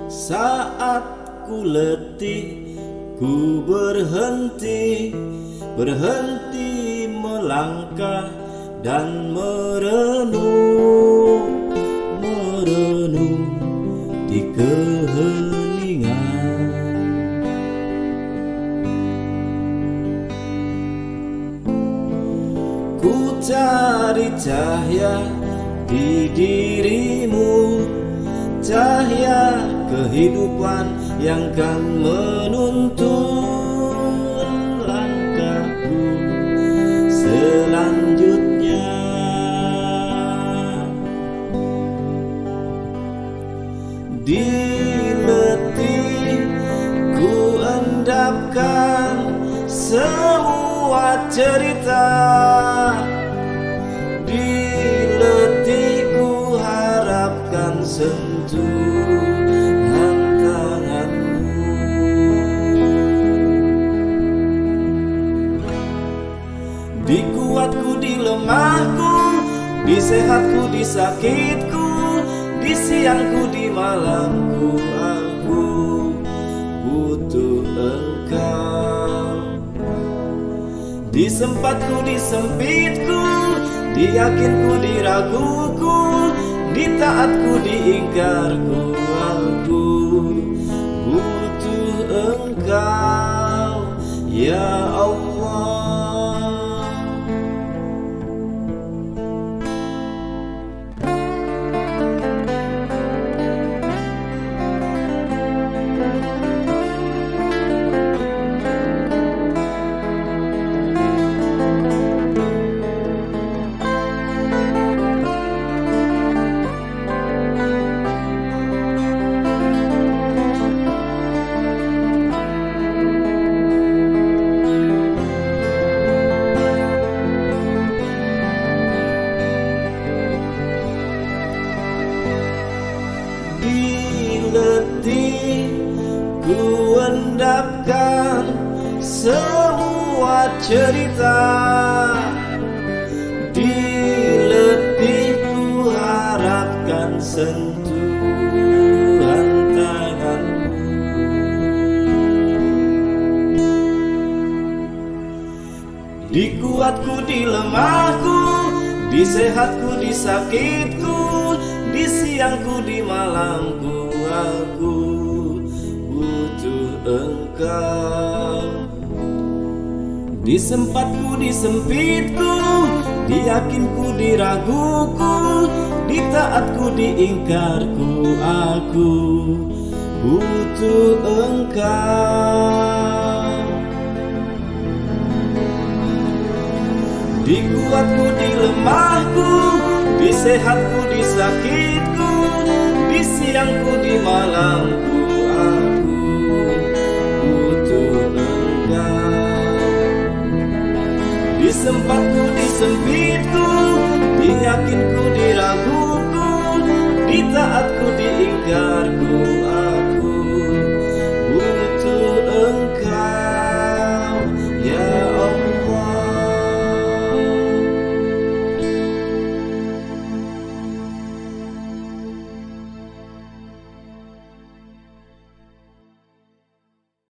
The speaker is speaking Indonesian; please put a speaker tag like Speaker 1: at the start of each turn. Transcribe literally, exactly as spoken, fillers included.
Speaker 1: Saat ku letih, ku berhenti, berhenti melangkah dan merenung, merenung di keheningan. Ku cari cahaya di dirimu, cahaya kehidupan yang kan menuntun langkahku selanjutnya. Di letih ku endapkan semua cerita, di letih ku harapkan sentuhan tanganmu. Di kuatku, di lemahku, di sehatku, di sakitku, di siangku, di malamku, aku butuh Engkau. Di sempatku, di sempitku, di yakinku, di raguku, di taatku, di ingkarku, aku butuh Engkau, ya Allah. Letih ku endapkan semua cerita, di letih ku harapkan sentuhan tanganmu. Di kuatku, di lemahku, di sehatku, di sakitku, di siangku, di malamku, aku butuh Engkau. Di sempatku, di sempitku, di yakinku, di raguku, di taatku, di ingkarku, aku butuh Engkau. Di kuatku, di lemahku, di sehatku, di sakitku, di siangku, di malamku, aku butuh Engkau. Di sempatku, di sempitku, di yakinku, di raguku, di taatku, di ingkarku,